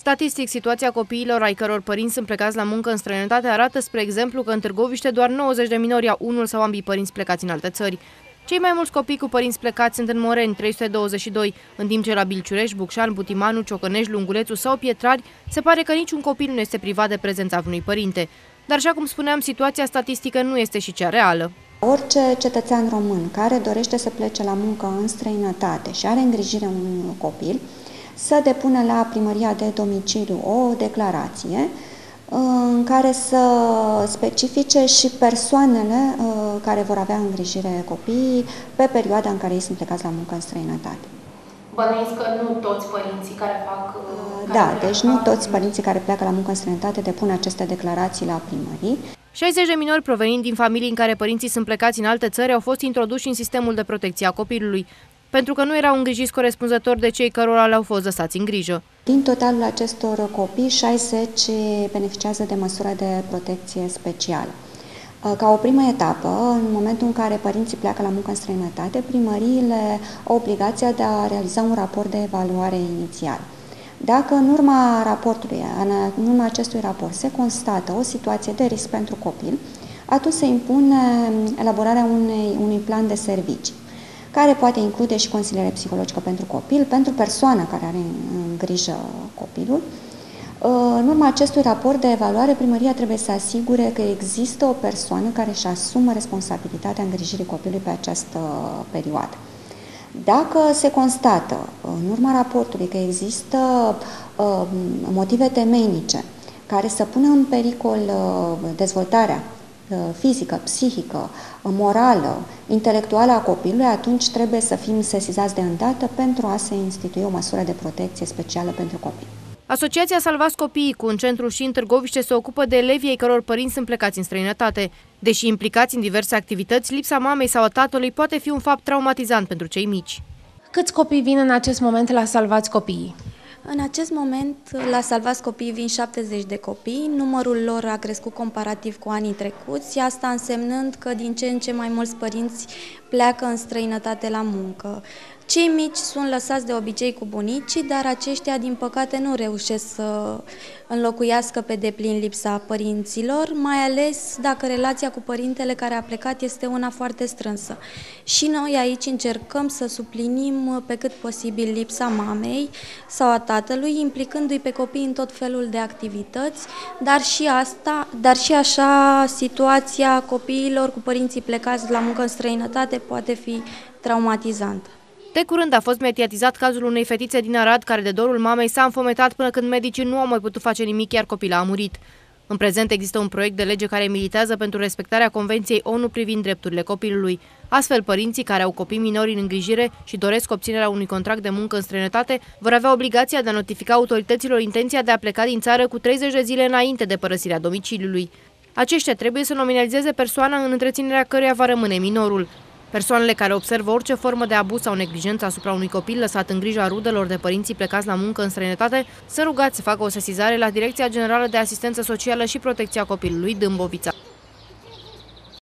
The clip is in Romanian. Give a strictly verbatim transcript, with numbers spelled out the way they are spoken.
Statistic, situația copiilor ai căror părinți sunt plecați la muncă în străinătate arată, spre exemplu, că în Târgoviște doar nouăzeci de minori au unul sau ambii părinți plecați în alte țări. Cei mai mulți copii cu părinți plecați sunt în Moreni, trei sute douăzeci și doi, în timp ce la Bilciureș, Bucșan, Butimanu, Ciocănești, Lungulețu sau Pietrari se pare că niciun copil nu este privat de prezența unui părinte. Dar, așa cum spuneam, situația statistică nu este și cea reală. Orice cetățean român care dorește să plece la muncă în străinătate și are îngrijire unui copil, să depună la primăria de domiciliu o declarație în care să specifice și persoanele care vor avea îngrijire copiii pe perioada în care ei sunt plecați la muncă în străinătate. Bănuiesc că nu toți părinții care fac... Care da, deci nu toți părinții care pleacă la muncă în străinătate depun aceste declarații la primării. șaizeci de minori provenind din familii în care părinții sunt plecați în alte țări au fost introduși în sistemul de protecție a copilului, pentru că nu erau îngrijiți corespunzător de cei cărora le-au fost lăsați în grijă. Din totalul acestor copii, șaizeci beneficiază de măsura de protecție specială. Ca o primă etapă, în momentul în care părinții pleacă la muncă în străinătate, primăriile au obligația de a realiza un raport de evaluare inițial. Dacă în urma raportului, în urma acestui raport se constată o situație de risc pentru copil, atunci se impune elaborarea unei, unui plan de servicii, care poate include și consiliere psihologică pentru copil, pentru persoana care are în grijă copilul. În urma acestui raport de evaluare, primăria trebuie să asigure că există o persoană care își asumă responsabilitatea îngrijirii copilului pe această perioadă. Dacă se constată, în urma raportului, că există uh, motive temeinice care să pună în pericol uh, dezvoltarea uh, fizică, psihică, morală, intelectuală a copilului, atunci trebuie să fim sesizați de îndată pentru a se institui o măsură de protecție specială pentru copii. Asociația Salvați Copiii, cu un centru și în Târgoviște, se ocupă de elevii ai căror părinți sunt plecați în străinătate. Deși implicați în diverse activități, lipsa mamei sau a tatălui poate fi un fapt traumatizant pentru cei mici. Câți copii vin în acest moment la Salvați Copiii? În acest moment, la Salvați Copiii vin șaptezeci de copii, numărul lor a crescut comparativ cu anii trecuți, asta însemnând că din ce în ce mai mulți părinți pleacă în străinătate la muncă. Cei mici sunt lăsați de obicei cu bunicii, dar aceștia, din păcate, nu reușesc să înlocuiască pe deplin lipsa părinților, mai ales dacă relația cu părintele care a plecat este una foarte strânsă. Și noi aici încercăm să suplinim pe cât posibil lipsa mamei sau a tatălui, implicându-i pe copii în tot felul de activități, dar și asta, dar și așa situația copiilor cu părinții plecați la muncă în străinătate poate fi traumatizantă. De curând a fost mediatizat cazul unei fetițe din Arad care de dorul mamei s-a înfometat până când medicii nu au mai putut face nimic, iar copila a murit. În prezent există un proiect de lege care militează pentru respectarea Convenției O N U privind drepturile copilului. Astfel, părinții care au copii minori în îngrijire și doresc obținerea unui contract de muncă în străinătate vor avea obligația de a notifica autorităților intenția de a pleca din țară cu treizeci de zile înainte de părăsirea domiciliului. Aceștia trebuie să nominalizeze persoana în întreținerea căreia va rămâne minorul. Persoanele care observă orice formă de abuz sau neglijență asupra unui copil lăsat în grija rudelor de părinții plecați la muncă în străinătate sunt rugați să facă o sesizare la Direcția Generală de Asistență Socială și Protecția Copilului Dâmbovița.